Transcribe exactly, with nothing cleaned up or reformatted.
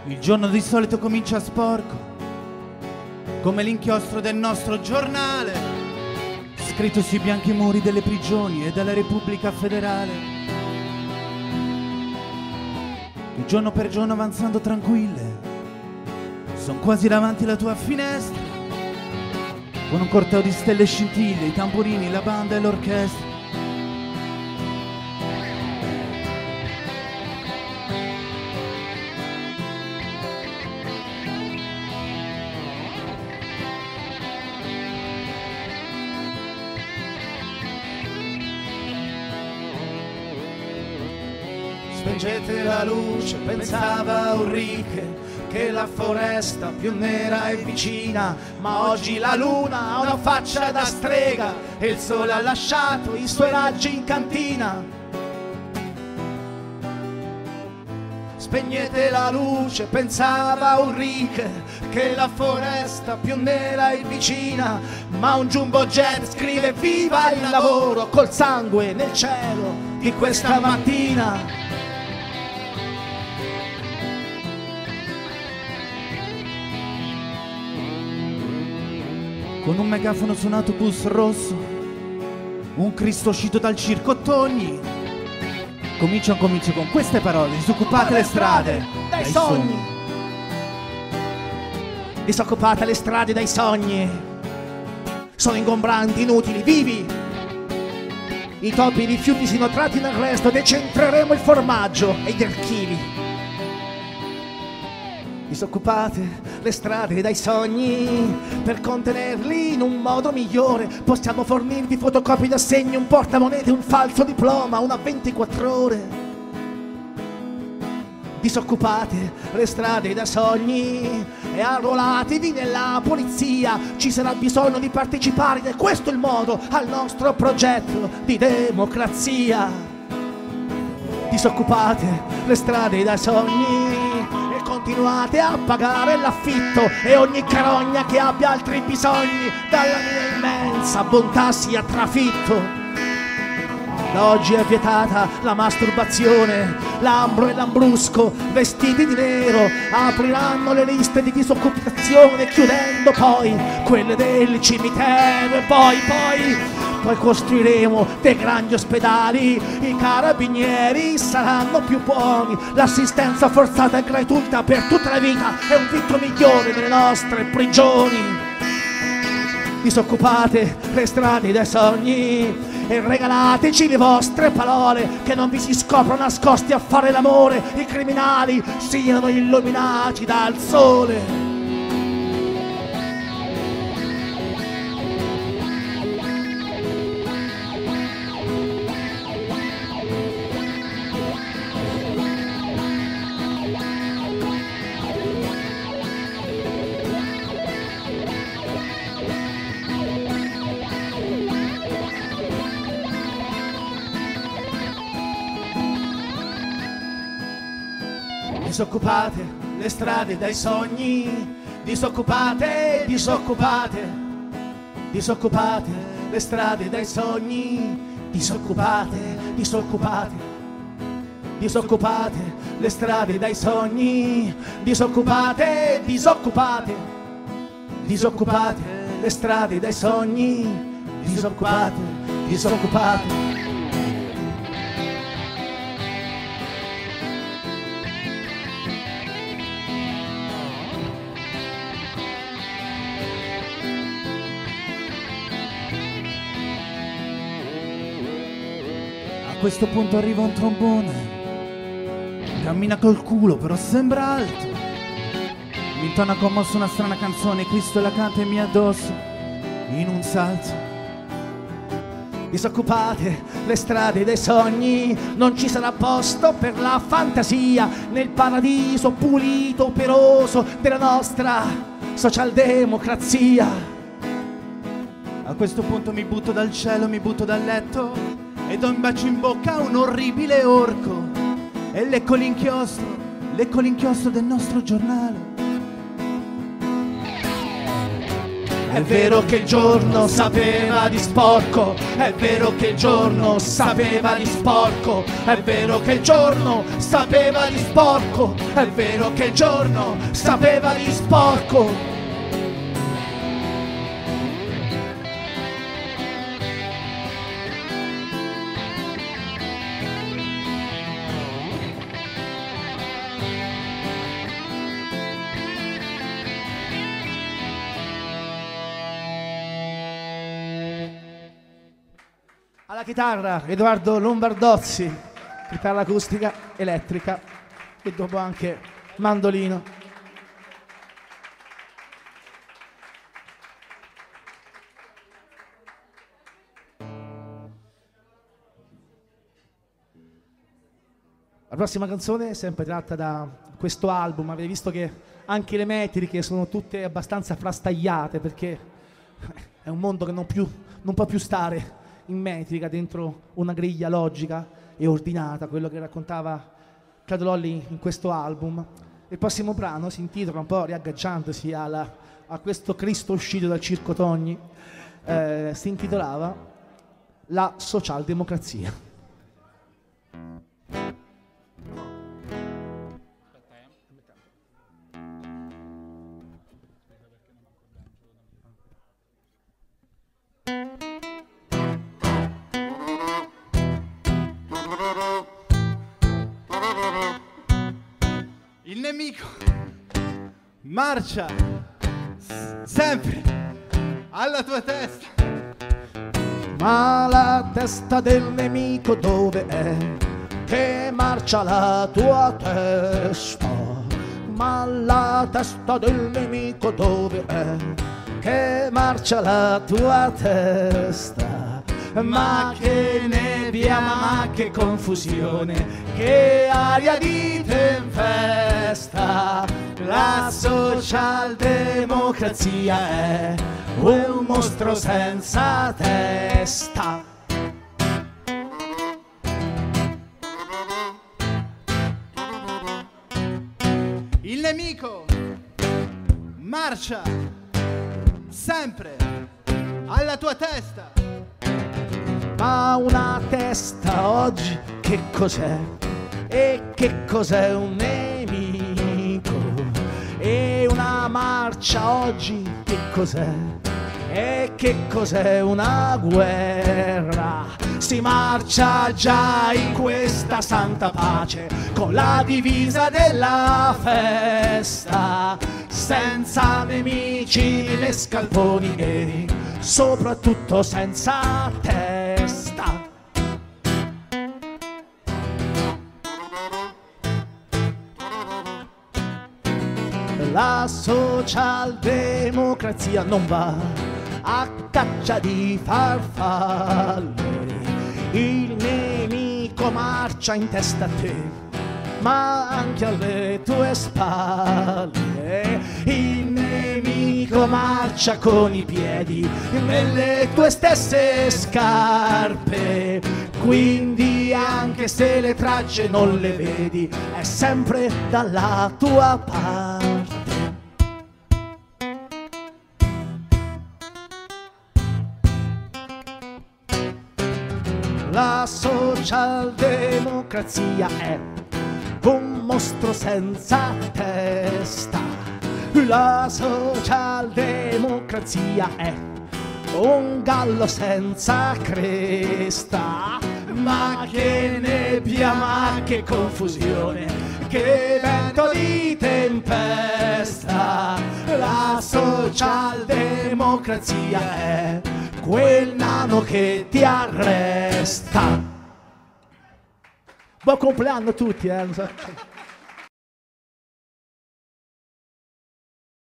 Il giorno di solito comincia sporco, come l'inchiostro del nostro giornale, scritto sui bianchi muri delle prigioni e della Repubblica Federale. Il giorno per giorno avanzando tranquille, son quasi davanti alla tua finestra, con un corteo di stelle e scintille, i tamburini, la banda e l'orchestra. Spengete la luce, pensava Ulrike, che la foresta più nera è vicina, ma oggi la luna ha una faccia da strega e il sole ha lasciato i suoi raggi in cantina. Spegnete la luce, pensava Ulrike, che la foresta più nera è vicina, ma un jumbo jet scrive viva il lavoro col sangue nel cielo di questa mattina. Con un megafono su un autobus rosso, un Cristo uscito dal circo Togni. Comincio comincio con queste parole: disoccupate le strade dai sogni. Disoccupate le strade dai sogni. Sono ingombranti, inutili, vivi. I topi rifiuti sono tratti nel resto, decentreremo il formaggio e gli archivi. Disoccupate le strade dai sogni, per contenerli in un modo migliore possiamo fornirvi fotocopie d'assegno, un portamonete, un falso diploma, una ventiquattro ore. Disoccupate le strade da sogni e arruolatevi nella polizia, ci sarà bisogno di partecipare ed è questo il modo al nostro progetto di democrazia. Disoccupate le strade da sogni, continuate a pagare l'affitto e ogni carogna che abbia altri bisogni dalla mia immensa bontà sia trafitto. Da oggi è vietata la masturbazione, l'ambro e l'ambrusco vestiti di nero apriranno le liste di disoccupazione, chiudendo poi quelle del cimitero e poi poi Poi costruiremo dei grandi ospedali, i carabinieri saranno più buoni, l'assistenza forzata è gratuita per tutta la vita, è un vitto migliore delle nostre prigioni. Disoccupate le strade dai sogni e regalateci le vostre parole, che non vi si scopra nascosti a fare l'amore, i criminali siano illuminati dal sole. Disoccupate le strade dai sogni, disoccupate, disoccupate, disoccupate le strade dai sogni, disoccupate, disoccupate, disoccupate le strade dai sogni, disoccupate, disoccupate, disoccupate le strade dai sogni, disoccupate, disoccupate. A questo punto arriva un trombone, cammina col culo però sembra alto, mi intona commosso una strana canzone, Cristo la canta e mi addosso in un salto. Disoccupate le strade dei sogni, non ci sarà posto per la fantasia nel paradiso pulito, operoso della nostra socialdemocrazia. A questo punto mi butto dal cielo, mi butto dal letto e do un bacio in bocca a un orribile orco e lecco l'inchiostro, lecco l'inchiostro del nostro giornale. È vero che il giorno sapeva di sporco, è vero che il giorno sapeva di sporco, è vero che il giorno sapeva di sporco, è vero che il giorno sapeva di sporco. Alla chitarra Edoardo Lombardozzi, chitarra acustica, elettrica e dopo anche mandolino. La prossima canzone è sempre tratta da questo album. Avete visto che anche le metriche sono tutte abbastanza frastagliate, perché è un mondo che non, più, non può più stare in metrica dentro una griglia logica e ordinata, quello che raccontava Claudio Lolli in questo album. Il prossimo brano si intitola, un po' riagganciandosi alla, a questo Cristo uscito dal Circo Togni, eh, si intitolava La socialdemocrazia. Il nemico marcia sempre alla tua testa. Ma la testa del nemico dove è? Che marcia la tua testa? Ma la testa del nemico dove è? Che marcia la tua testa? Ma che nebbia, ma che confusione, che aria di tempesta. La socialdemocrazia è un mostro senza testa. Il nemico marcia sempre alla tua testa. Ma una testa oggi che cos'è? E che cos'è un nemico? E una marcia oggi che cos'è? E che cos'è una guerra? Si marcia già in questa santa pace con la divisa della festa, senza nemici né scalponi e soprattutto senza testa. La socialdemocrazia non va a caccia di farfalle. Il nemico marcia in testa a te, ma anche alle tue spalle. Il nemico marcia con i piedi nelle tue stesse scarpe. Quindi anche se le tracce non le vedi, è sempre dalla tua parte. La socialdemocrazia è un mostro senza testa. La socialdemocrazia è un gallo senza cresta. Ma che nebbia, ma che confusione, che vento di tempesta. La socialdemocrazia è quel nano che ti arresta. Buon compleanno a tutti, eh.